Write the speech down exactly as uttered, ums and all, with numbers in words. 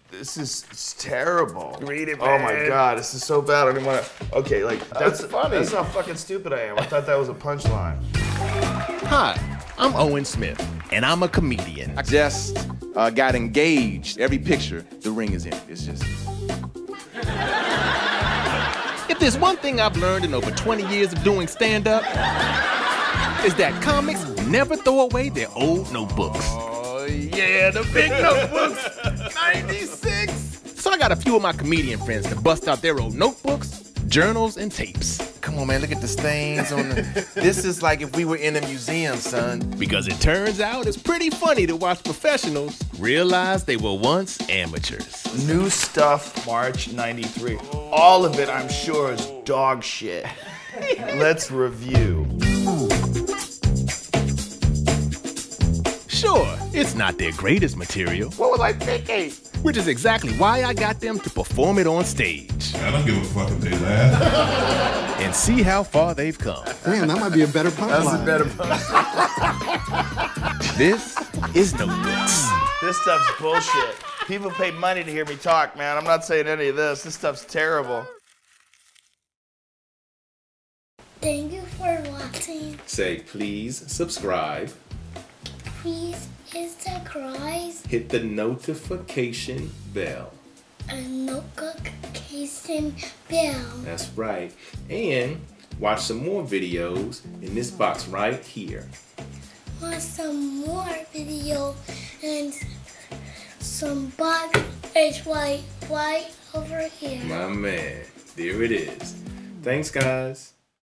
This is it's terrible. Read it, Oh man. my god, this is so bad. I don't even want to. Okay, like that's, That's funny. That's how fucking stupid I am. I thought that was a punchline. Hi, I'm Owen Smith, and I'm a comedian. I just uh, got engaged. Every picture, the ring is in it. It's just. If there's one thing I've learned in over twenty years of doing stand-up, is that comics never throw away their old notebooks. Oh yeah, the big notebooks. ninety-six. So I got a few of my comedian friends to bust out their old notebooks, journals, and tapes. Come on, man, look at the stains on the. This is like if we were in a museum, son. Because it turns out it's pretty funny to watch professionals realize they were once amateurs. New stuff, March ninety-three. All of it, I'm sure, is dog shit. Let's review. Sure, it's not their greatest material, What was I thinking? which is exactly why I got them to perform it on stage I don't give a fuck if they laugh. and see how far they've come. Damn, that might be a better punchline. That's a better This is Notebooks. This stuff's bullshit. People pay money to hear me talk, man. I'm not saying any of this. This stuff's terrible. Thank you for watching. Say please subscribe, Please hit subscribe hit the notification bell. and notification bell. That's right. And watch some more videos in this box right here. Want some more video and some box is right, right over here. My man, there it is. Thanks, guys.